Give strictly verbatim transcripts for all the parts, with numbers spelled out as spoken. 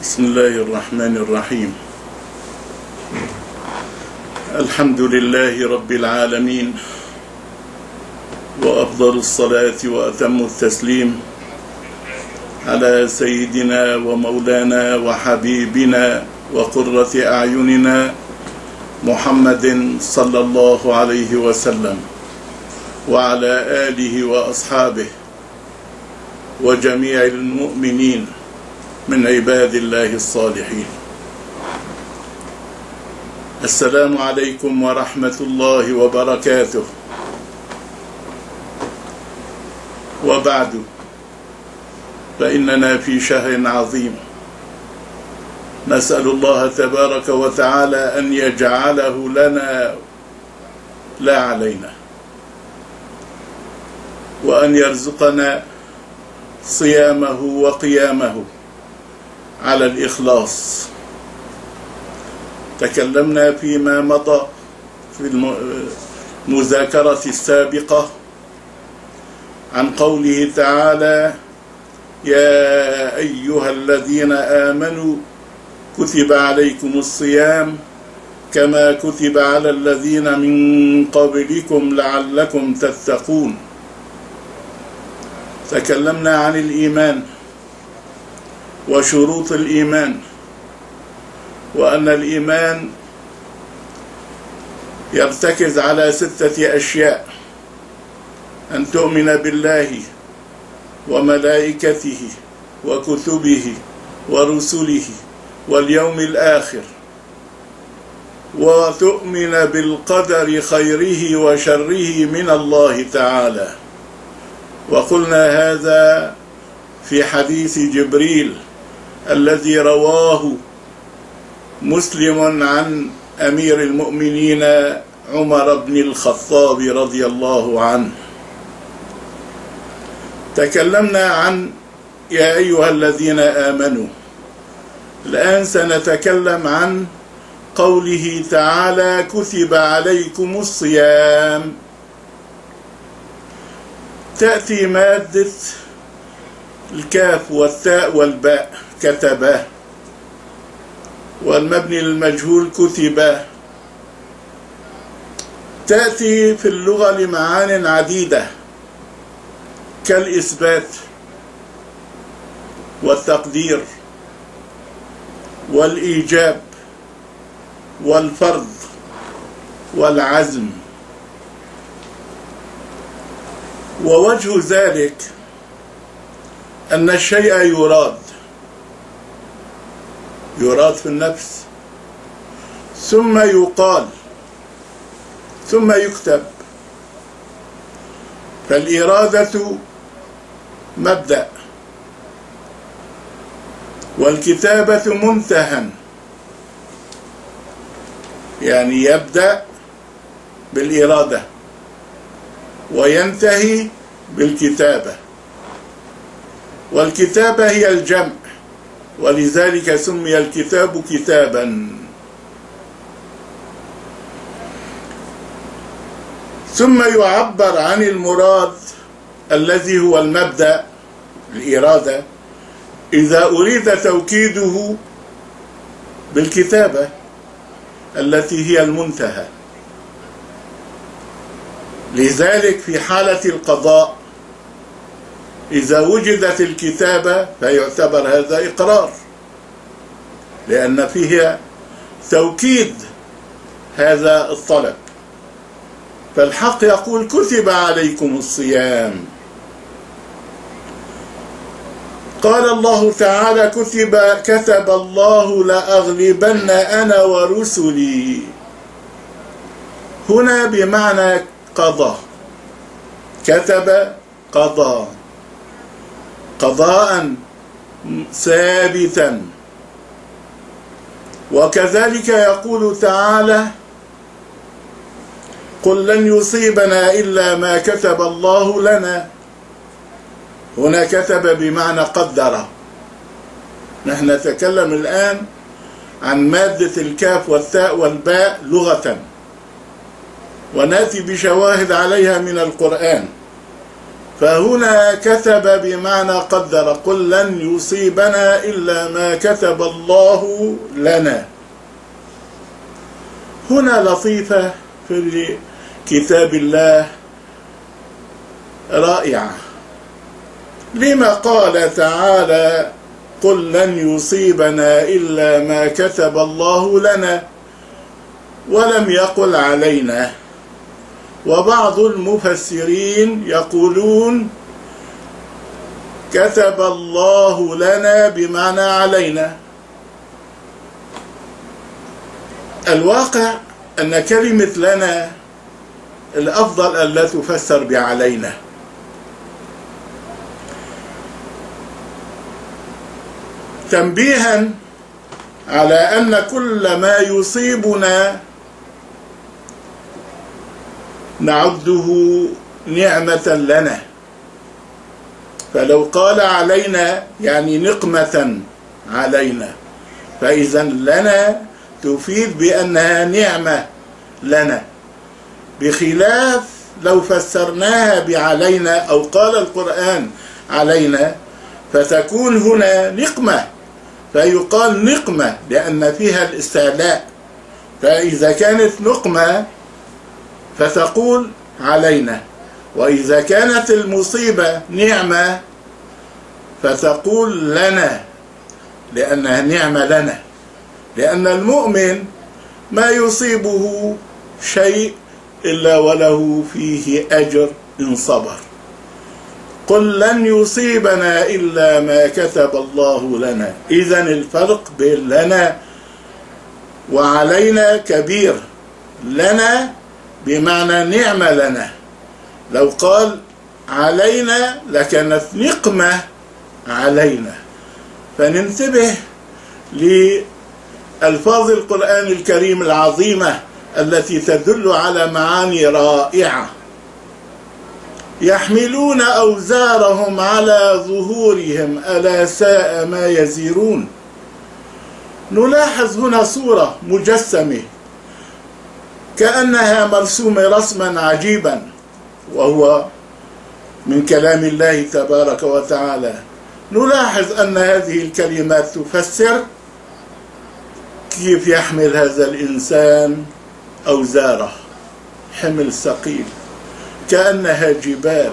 بسم الله الرحمن الرحيم. الحمد لله رب العالمين، وأفضل الصلاة وأتم التسليم على سيدنا ومولانا وحبيبنا وقرة أعيننا محمد صلى الله عليه وسلم، وعلى آله وأصحابه وجميع المؤمنين من عباد الله الصالحين. السلام عليكم ورحمة الله وبركاته. وبعد، فإننا في شهر عظيم، نسأل الله تبارك وتعالى أن يجعله لنا لا علينا، وأن يرزقنا صيامه وقيامه على الإخلاص. تكلمنا فيما مضى في المذاكرة السابقة عن قوله تعالى: يا أيها الذين آمنوا كتب عليكم الصيام كما كتب على الذين من قبلكم لعلكم تتقون. تكلمنا عن الإيمان وشروط الإيمان، وأن الإيمان يرتكز على ستة أشياء: أن تؤمن بالله وملائكته وكتبه ورسله واليوم الآخر، وتؤمن بالقدر خيره وشره من الله تعالى. وقلنا هذا في حديث جبريل الذي رواه مسلم عن أمير المؤمنين عمر بن الخطاب رضي الله عنه. تكلمنا عن يا أيها الذين آمنوا. الآن سنتكلم عن قوله تعالى: كتب عليكم الصيام. تأتي مادة الكاف والتاء والباء، كتبه، والمبني للمجهول كتب. تأتي في اللغة لمعان عديدة كالإثبات والتقدير والإيجاب والفرض والعزم. ووجه ذلك أن الشيء يراد يراد في النفس، ثم يقال، ثم يكتب. فالإرادة مبدأ، والكتابة منتهى، يعني يبدأ بالإرادة وينتهي بالكتابة. والكتابة هي الجمع، ولذلك سمي الكتاب كتابا. ثم يعبر عن المراد الذي هو المبدأ، الإرادة، إذا أريد توكيده بالكتابة التي هي المنتهى. لذلك في حالة القضاء إذا وجدت الكتابة فيعتبر هذا إقرار، لأن فيها توكيد هذا الطلب. فالحق يقول: كتب عليكم الصيام. قال الله تعالى: كتب كتب الله لأغلبن أنا ورسلي. هنا بمعنى قضى، كتب قضى، قضاء ثابتا. وكذلك يقول تعالى: قل لن يصيبنا إلا ما كتب الله لنا. هنا كتب بمعنى قدر. نحن نتكلم الآن عن مادة الكاف والتاء والباء لغة، ونأتي بشواهد عليها من القرآن. فهنا كتب بمعنى قدر، قل لن يصيبنا إلا ما كتب الله لنا. هنا لطيفة في كتاب الله رائعة. لما قال تعالى قل لن يصيبنا إلا ما كتب الله لنا ولم يقل علينا؟ وبعض المفسرين يقولون كتب الله لنا بمعنى علينا. الواقع أن كلمة لنا الأفضل ألا تفسر بعلينا، تنبيها على أن كل ما يصيبنا نعده نعمة لنا. فلو قال علينا يعني نقمة علينا، فإذا لنا تفيد بأنها نعمة لنا، بخلاف لو فسرناها بعلينا أو قال القرآن علينا فتكون هنا نقمة، فيقال نقمة لأن فيها الاستعلاء. فإذا كانت نقمة فتقول علينا، وإذا كانت المصيبة نعمة فتقول لنا لأنها نعمة لنا، لأن المؤمن ما يصيبه شيء إلا وله فيه أجر إن صبر. قل لن يصيبنا إلا ما كتب الله لنا. إذن الفرق بين لنا وعلينا كبير. لنا بمعنى نعمة لنا، لو قال علينا لكانت نقمة علينا. فننتبه لألفاظ القرآن الكريم العظيمة التي تدل على معاني رائعة. يحملون أوزارهم على ظهورهم ألا ساء ما يزرون. نلاحظ هنا صورة مجسمة كأنها مرسومة رسما عجيبا، وهو من كلام الله تبارك وتعالى. نلاحظ أن هذه الكلمات تفسر كيف يحمل هذا الإنسان أوزاره، حمل ثقيل كأنها جبال،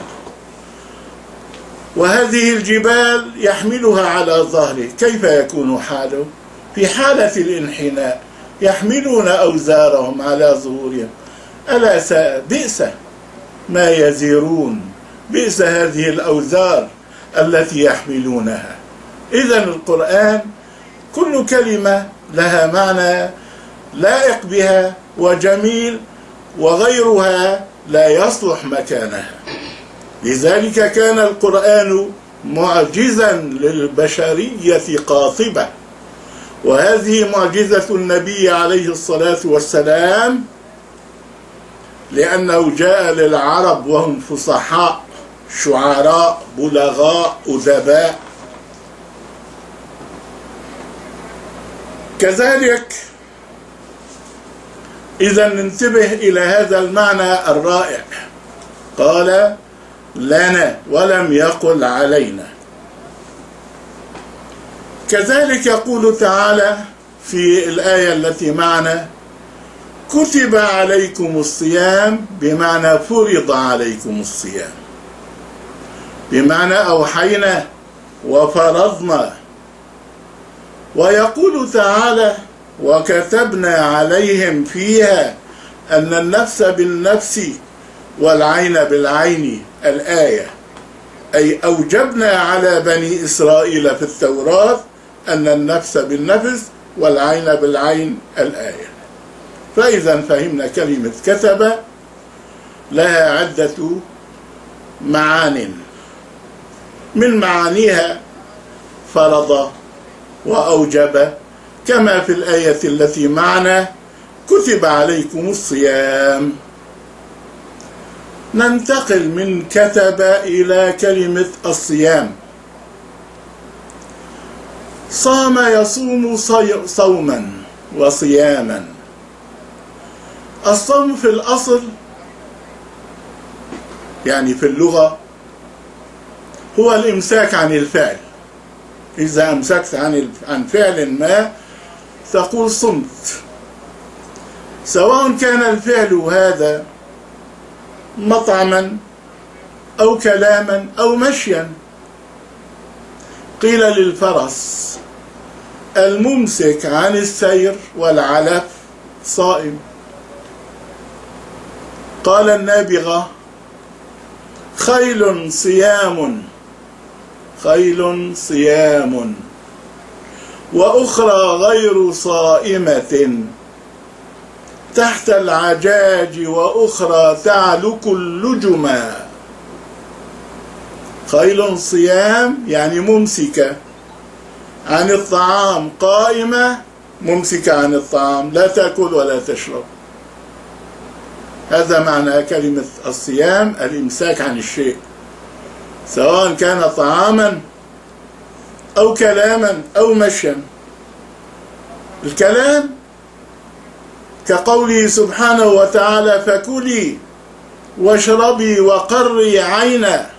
وهذه الجبال يحملها على ظهره. كيف يكون حاله في حالة الانحناء؟ يحملون أوزارهم على ظهورهم ألا ساء بئس ما يزرون. بئس هذه الأوزار التي يحملونها. إذن القرآن كل كلمة لها معنى لائق بها وجميل، وغيرها لا يصلح مكانها. لذلك كان القرآن معجزا للبشرية قاطبة، وهذه معجزة النبي عليه الصلاة والسلام، لأنه جاء للعرب وهم فصحاء شعراء بلغاء أدباء. كذلك إذا ننتبه إلى هذا المعنى الرائع. قال لنا ولم يقل علينا. كذلك يقول تعالى في الآية التي معنا كتب عليكم الصيام، بمعنى فرض عليكم الصيام، بمعنى أوحينا وفرضنا. ويقول تعالى وكتبنا عليهم فيها أن النفس بالنفس والعين بالعين، الآية، أي أوجبنا على بني إسرائيل في التوراة أن النفس بالنفس والعين بالعين، الآية. فإذا فهمنا كلمة كتب لها عدة معان، من معانيها فرض وأوجب، كما في الآية التي معنا كتب عليكم الصيام. ننتقل من كتب إلى كلمة الصيام. صام يصوم صوما وصياما. الصوم في الأصل يعني في اللغة هو الإمساك عن الفعل. إذا أمسكت عن عن فعل ما تقول صمت، سواء كان الفعل هذا مطعما أو كلاما أو مشيا. قيل للفرس الممسك عن السير والعلف صائم. قال النابغة خيل صيام خيل صيام وأخرى غير صائمة تحت العجاج وأخرى تعلك اللجما. خيل صيام يعني ممسكة عن الطعام، قائمة ممسكة عن الطعام، لا تأكل ولا تشرب. هذا معنى كلمة الصيام، الإمساك عن الشيء، سواء كان طعاما أو كلاما أو مشيا. الكلام كقوله سبحانه وتعالى فكلي واشربي وقري عينا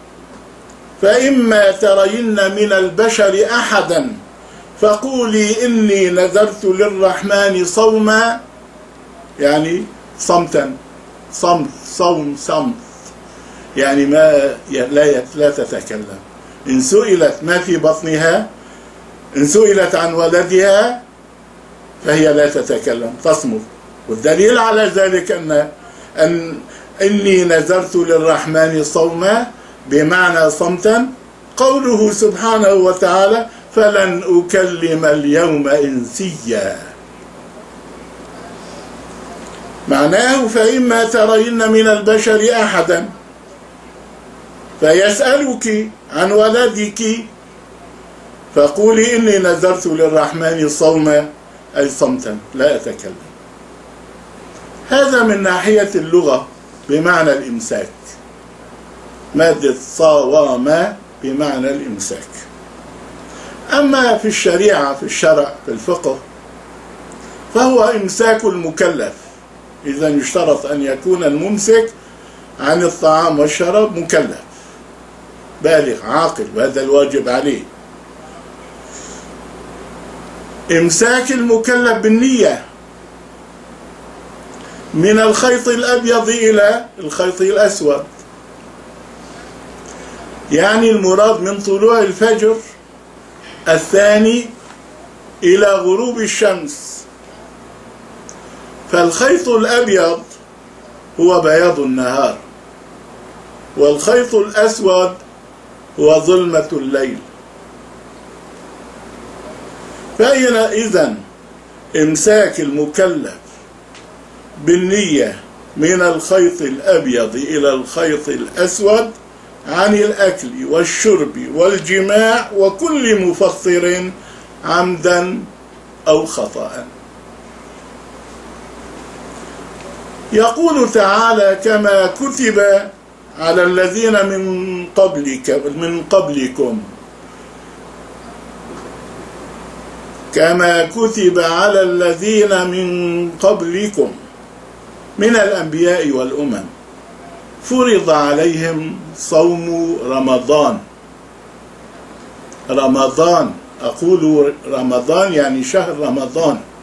فإما ترين من البشر أحدا فقولي إني نذرت للرحمن صوما، يعني صمتا، صمت، صوم، صمت، يعني ما لا لا تتكلم. إن سئلت ما في بطنها، إن سئلت عن ولدها فهي لا تتكلم، تصمت. والدليل على ذلك أن أن إني نذرت للرحمن صوما بمعنى صمتا، قوله سبحانه وتعالى فلن أكلم اليوم إنسيا. معناه فإما ترين من البشر أحدا فيسألك عن ولدك فقولي إني نذرت للرحمن صوما، أي صمتا لا أتكلم. هذا من ناحية اللغة بمعنى الإمساك، مادة صوام بمعنى الإمساك. أما في الشريعة، في الشرع، في الفقه، فهو إمساك المكلف. إذا يشترط أن يكون الممسك عن الطعام والشراب مكلف بالغ عاقل، وهذا الواجب عليه. إمساك المكلف بالنية من الخيط الأبيض إلى الخيط الأسود، يعني المراد من طلوع الفجر الثاني إلى غروب الشمس. فالخيط الأبيض هو بياض النهار، والخيط الأسود هو ظلمة الليل. فإذا إمساك المكلف بالنية من الخيط الأبيض إلى الخيط الأسود عن الأكل والشرب والجماع وكل مفطر عمدا أو خطأ. يقول تعالى كما كتب على الذين من قبلك من قبلكم كما كتب على الذين من قبلكم من الأنبياء والأمم فرض عليهم صوم رمضان. رمضان، أقول رمضان يعني شهر رمضان،